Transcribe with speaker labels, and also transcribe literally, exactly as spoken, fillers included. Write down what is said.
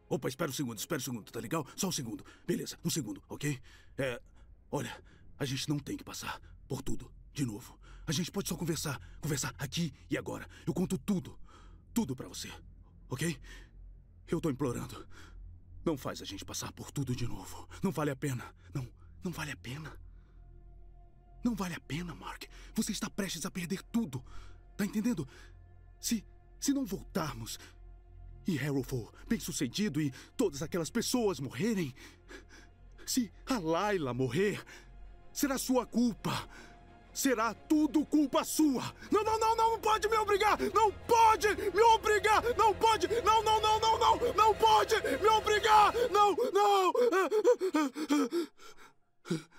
Speaker 1: Opa, espera um segundo, espera um segundo, tá legal? Só um segundo. Beleza, um segundo, ok? É... Olha, a gente não tem que passar por tudo de novo. A gente pode só conversar. Conversar aqui e agora. Eu conto tudo. Tudo pra você, ok? Eu tô implorando. Não faz a gente passar por tudo de novo. Não vale a pena. Não, não vale a pena. Não vale a pena, Mark. Você está prestes a perder tudo. Tá entendendo? Se, se não voltarmos e Harold for bem sucedido e todas aquelas pessoas morrerem, se a Layla morrer, será sua culpa. Será tudo culpa sua. Não, não, não, não pode me obrigar. Não pode me obrigar. Não pode. Não, não, não, não, não. Não pode me obrigar. Não, não.